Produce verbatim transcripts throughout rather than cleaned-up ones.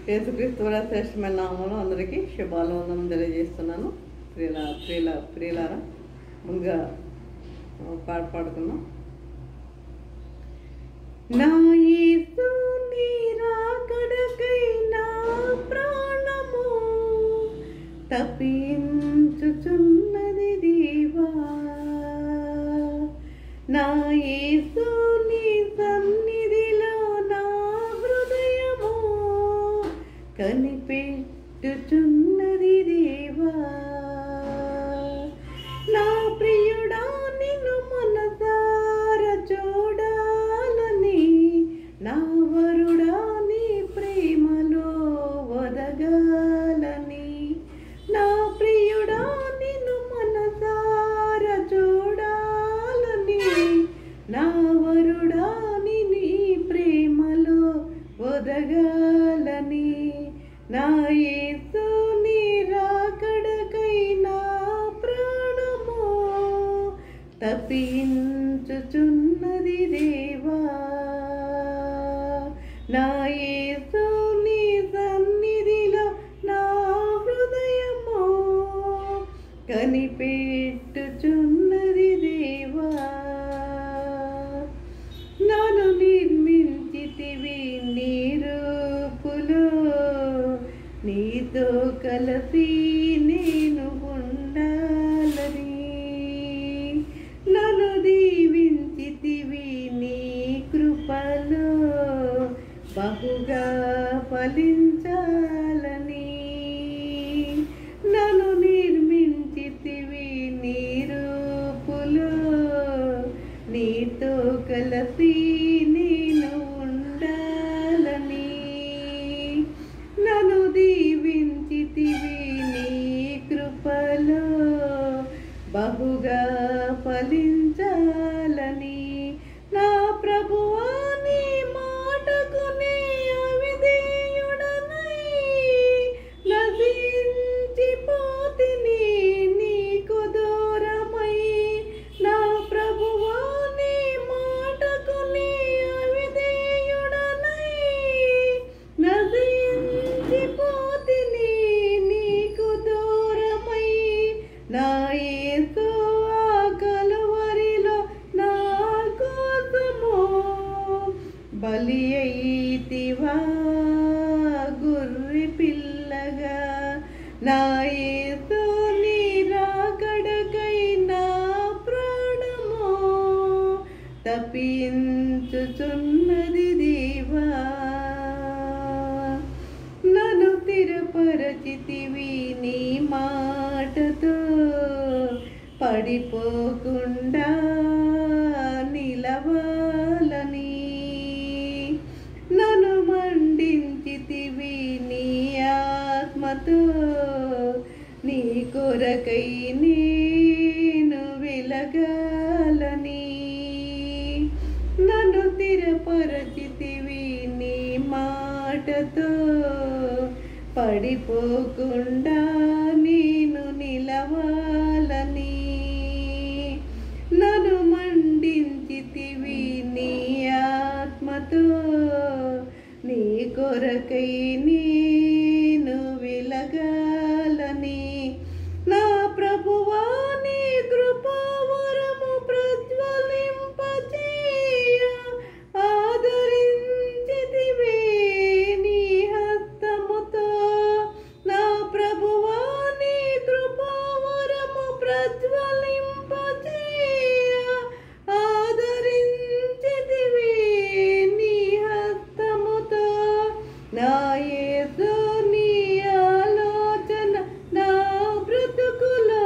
యేసుక్రీస్తు కూడా శ్రేష్టమైన నామంలో అందరికీ శుభాభివందనం తెలియజేస్తున్నాను. ప్రియుల ప్రియుల ప్రియులారా, ముందుగా పాట పాడుకున్నాం. నా యేసు నీ రాకడకై నా ప్రాణము తప్పించుచున్నది దేవా, నా యేసు నీ సన్నిధిలో నా హృదయము కనిపెట్టుచున్నది దేవా, నా ప్రియుడా నిన్ను మనసార చూడాలని, నా వరుడా నీ ప్రేమలో ఒదగాలని, నా ప్రియుడా నిన్ను మనసార చూడాలని, నా వరుడా నీ ప్రేమలో ఒదగాలని, నా యేసు నీ రాకడకై నా ప్రాణము తప్పించుచున్నది దేవా, నా యేసు నీ సన్నిధిలో నా హృదయము కనిపెట్టుచున్నది దేవా, నన్ను నిర్మించితివి నీ రూపులో, నీతో కలిసి నేను ఉండాలని, నన్ను దీవించితివి నీ కృపలో బహుగా ఫలించాలని, నన్ను నిర్మించితివి నీ రూపులో, నీతో కలిసి నేను ఉండాలని, నన్ను దీవించితివి నీ కృపలో బహుగా ఫలించాలని, నా ప్రభువా నీ మాటకు నే అవిధేయుడనై నశించిపోతిని నీకు దూరమై, నా ప్రభువా నీ మాటకు నే అవిధేయుడనై నశించిపోతిని నీకు దూరమై, నా యేసు ఆ కలువరిలో నా కోసము బలి అయితివా గుర్రి పిల్లగా, నా యేసు నీ రాకడకై నా ప్రాణము తప్పించుచున్నది దేవా, నన్ను స్థిరపరచితివి నీ మాటతో పడిపోకుండా నిలవాలని, నన్ను మండించితివి నీ ఆత్మతో నీ కొరకై నేను వెలగాలని, నన్ను స్థిరపరచితివి నీ మాటతో పడిపోకుండా నేను నిలవాలని, నన్ను మండించితివి నీ ఆత్మతో నీ కొరకై నేను వెలగాలని, నా ప్రభువా నీ కృపావరము ప్రజ్వలింపచేయ ఆదరించితివి నీ హస్తముతో, నా ప్రభువా నీ కృపావరము ప్రజ్వలింపచేయ ఆదరించితివి నీ హస్తముతో, నా యేసు నీ ఆలోచన నా బ్రతుకులో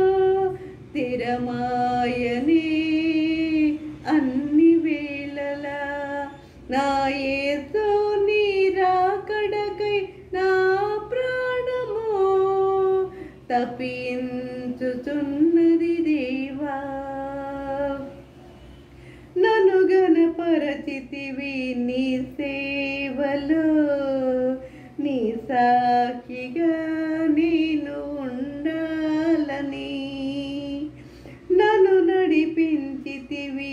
స్థిరమాయని అన్ని వేళలా, నా యేసు నీ రాకడకై నా ప్రాణము తప్పించుచున్నది దేవా, నన్ను గణపరచితివి నీ సేవలో, నీ సాక్షిగా నేను ఉండాలని, నన్ను నడిపించితివి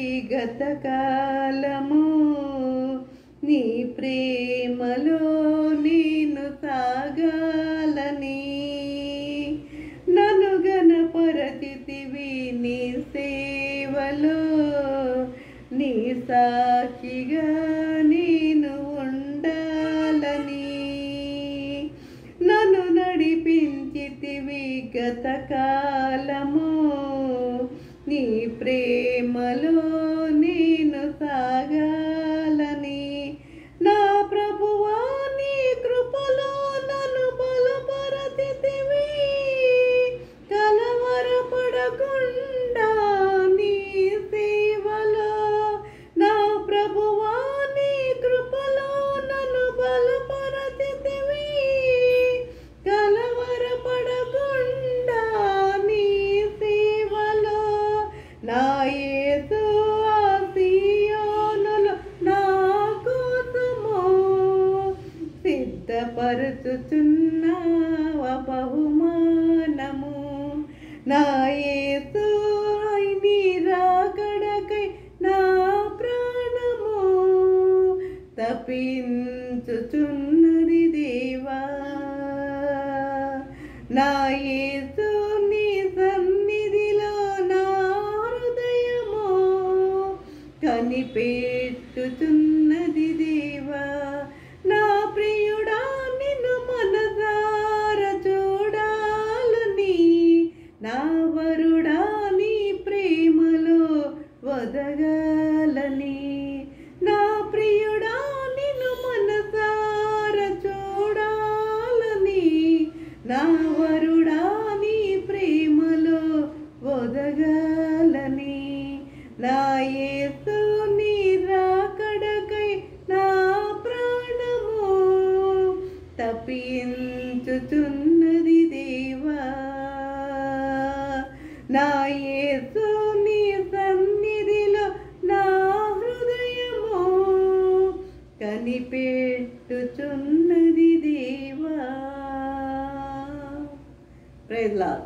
గతకాలము నీ ప్రేమలో నేను నీ సాక్షిగా నేను ఉండాలని నన్ను నడిపించితివి గత కాలము నీ ప్రేమలో నేను సాగాలని నా ప్రభువా నీ కృపలో నన్ను బలపరచితివి కలవరపడకుండా నీ సేవలో నా ప్రభువా నీ కృపలో నన్ను బలపరచితివి కలవరపడకుండా నీ సేవలో నా యేసు ఆశీయోనులు నా కోసము సిద్ధపరచుచున్నావ బహుమానము నా యేసు నీ రాకడకై నా ప్రాణము తపించుచున్నది దేవా నా యేసు నీ సన్నిధిలో నా హృదయము కనిపెట్టుచున్నది దేవా నా ప్రియుడా నిన్ను మనసార చూడాలని నా వరుడా నీ ప్రేమలో వదగాలని నా ప్రియుడా నిన్ను మనసార చూడాలని నా వరుడా నీ ప్రేమలో వదగాలని నా యేసు నీ రాకడకై నా ప్రాణము తపించుచున్నది దేవా నా యేసు నీ సన్నిధిలో నా హృదయము కనిపెట్టుచున్నది దేవా. Praise lord.